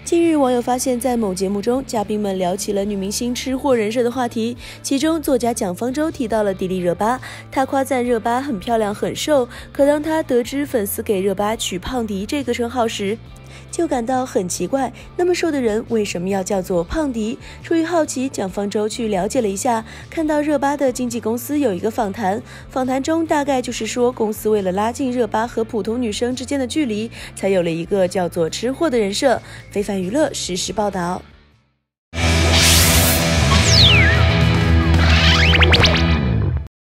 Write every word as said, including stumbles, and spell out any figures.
近日，网友发现，在某节目中，嘉宾们聊起了女明星吃货人设的话题。其中，作家蒋方舟提到了迪丽热巴，他夸赞热巴很漂亮、很瘦。可当他得知粉丝给热巴取“胖迪”这个称号时，就感到很奇怪，那么瘦的人为什么要叫做胖迪？出于好奇，蒋方舟去了解了一下，看到热巴的经纪公司有一个访谈，访谈中大概就是说，公司为了拉近热巴和普通女生之间的距离，才有了一个叫做吃货的人设。非凡娱乐实时报道。